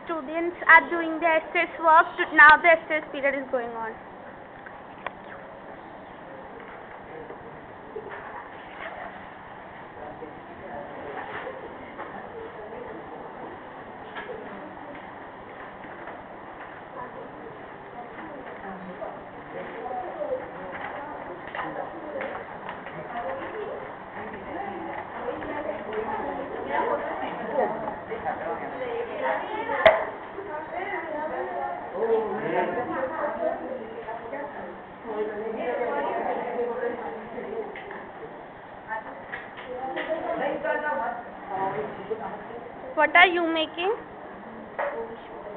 students are doing their stress work. Now the stress period is going on. What are you making?